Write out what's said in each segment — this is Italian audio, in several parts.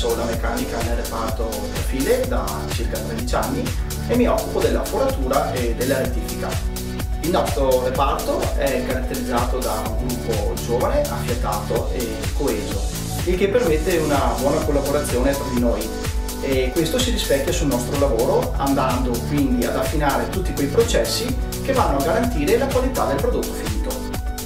adesso la meccanica nel reparto file da circa 13 anni e mi occupo della foratura e della rettifica. Il nostro reparto è caratterizzato da un gruppo giovane, affiatato e coeso, il che permette una buona collaborazione tra di noi, e questo si rispecchia sul nostro lavoro, andando quindi ad affinare tutti quei processi che vanno a garantire la qualità del prodotto finito.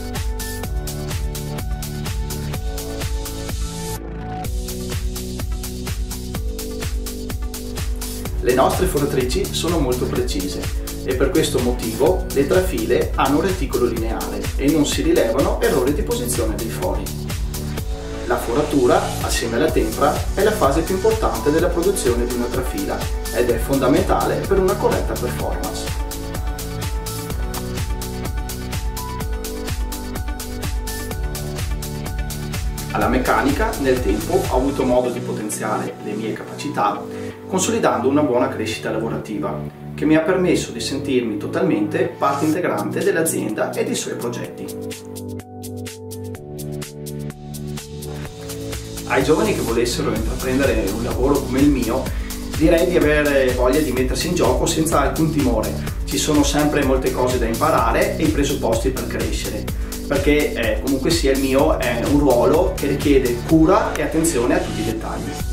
Le nostre foratrici sono molto precise e per questo motivo le 3 file hanno un reticolo lineare e non si rilevano errori di posizione dei fori. La foratura, assieme alla tempra, è la fase più importante della produzione di una trafila ed è fondamentale per una corretta performance. Alla meccanica, nel tempo, ho avuto modo di potenziare le mie capacità, consolidando una buona crescita lavorativa, che mi ha permesso di sentirmi totalmente parte integrante dell'azienda e dei suoi progetti. Ai giovani che volessero intraprendere un lavoro come il mio, direi di avere voglia di mettersi in gioco senza alcun timore. Ci sono sempre molte cose da imparare e i presupposti per crescere, perché comunque sia il mio è un ruolo che richiede cura e attenzione a tutti i dettagli.